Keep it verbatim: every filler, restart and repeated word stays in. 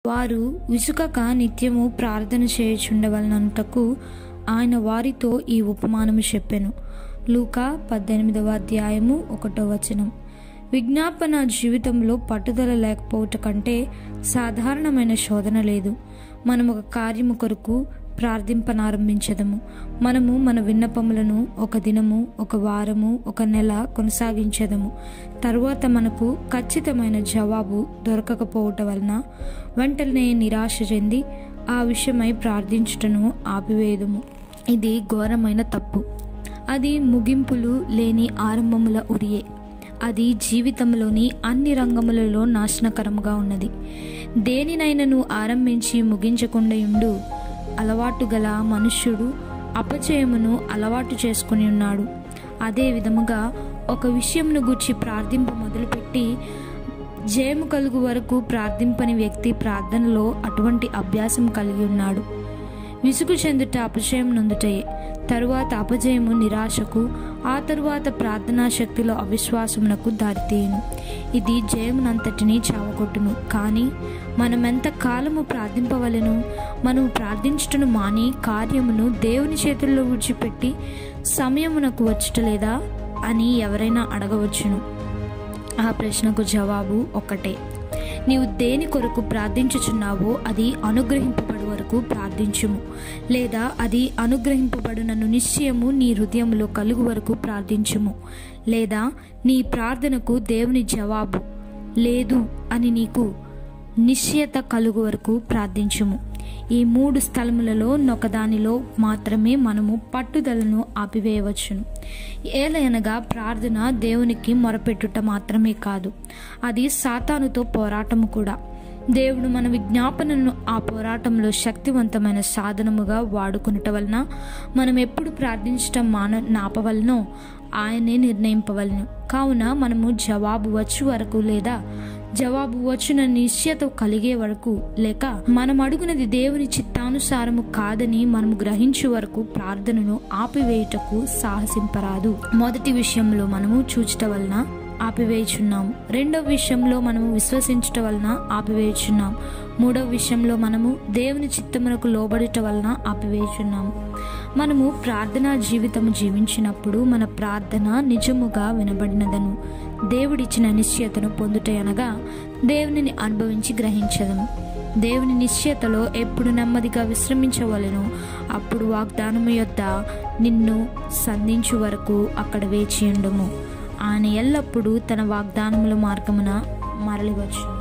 వారు విసుకక నిత్యము ప్రార్థన చేయుచుండవలనంతకు ఆయన వారితో ఈ ఉపమానము చెప్పెను. లూకా పద్దెనిమిదవ అధ్యాయము ఒకటో వచనం. విజ్ఞాపన జీవితంలో పట్టుదల లేకపోవట కంటే సాధారణమైన శోధన లేదు. మనం ఒక కార్యము కొరకు ప్రార్థింపనారంభించదము. మనము మన విన్నపములను ఒక దినము, ఒక వారము, ఒక నెల కొనసాగించదము. తరువాత మనకు ఖచ్చితమైన జవాబు దొరకకపోవటం వలన వెంటనే నిరాశ చెంది ఆ విషయమై ప్రార్థించుటను ఆపివేయదము. ఇది ఘోరమైన తప్పు. అది ముగింపులు లేని ఆరంభముల ఉరియే. అది జీవితంలోని అన్ని రంగములలో నాశనకరముగా ఉన్నది. దేనినైనను ఆరంభించి ముగించకుండా ఉండు అలవాటు గల మనుష్యుడు అపజయమును అలవాటు చేసుకుని ఉన్నాడు. అదే విధముగా ఒక విషయమును గూర్చి ప్రార్థింప మొదలుపెట్టి జయము కలుగు వరకు ప్రార్థింపని వ్యక్తి ప్రార్థనలో అటువంటి అభ్యాసం కలిగి ఉన్నాడు. విసుగు చెందుట అపజయం నొందుటయే. తరువాత అపజయము నిరాశకు, ఆ తరువాత ప్రార్థనా శక్తిలో అవిశ్వాసమునకు దారితీయును. ఇది జయమునంతటినీ చావకొట్టును. కానీ మనమెంత కాలము ప్రార్థింపవలెను? మనము ప్రార్థించుటను మాని కార్యమును దేవుని చేతుల్లో విడిచిపెట్టి సమయమునకు వచ్చుటలేదా అని ఎవరైనా అడగవచ్చును. ఆ ప్రశ్నకు జవాబు ఒక్కటే. నీవు దేని కొరకు ప్రార్థించుచున్నావో అది అనుగ్రహింపబడు వరకు ప్రార్థించుము, లేదా అది అనుగ్రహింపబడునను నిశ్చయము నీ హృదయంలో కలుగు వరకు ప్రార్థించుము, లేదా నీ ప్రార్థనకు దేవుని జవాబు లేదు అని నీకు నిశ్చయత కలుగు వరకు ప్రార్థించుము. ఈ మూడు స్థలములలో నొకదానిలో మాత్రమే మనము పట్టుదలను ఆపివేయవచ్చును. ఏలయనగా ప్రార్థన దేవునికి మొరపెట్టుట మాత్రమే కాదు, అది సాతానుతో పోరాటము కూడా. దేవుడు మన విజ్ఞాపనను ఆ పోరాటంలో శక్తివంతమైన సాధనముగా వాడుకునట వలన మనం ఎప్పుడు ప్రార్థించటం మాన నాపవలనో ఆయనే నిర్ణయింపవలను. కావున మనము జవాబు వచ్చు వరకు, లేదా జవాబు వచ్చిన నిశ్చయత కలిగే వరకు, లేక మనం అడుగునది దేవుని చిత్తానుసారము కాదని మనము గ్రహించే వరకు ప్రార్థనను ఆపివేయుటకు సాహసింపరాదు. మొదటి విషయంలో మనము చూచుట వలన ఆపివేయుచున్నాము. రెండవ విషయంలో మనము విశ్వసించుట వలన ఆపివేయుచున్నాము. మూడవ విషయంలో మనము దేవుని చిత్తమునకు లోబడుట వలన ఆపివేయుచున్నాము. మనము ప్రార్థనా జీవితము జీవించినప్పుడు మన ప్రార్థన నిజముగా వినబడినదను దేవుడిచ్చిన నిశ్చయతను పొందుటయనగా దేవునిని అనుభవించి గ్రహించదము. దేవుని నిశ్చయతలో ఎప్పుడు నెమ్మదిగా విశ్రమించవలెను అప్పుడు వాగ్దానము యొద్ద నిన్ను సంధించు వరకు అక్కడ వేచియుండుము. ఆయన ఎల్లప్పుడూ తన వాగ్దానముల మార్గమున మరలివచ్చు.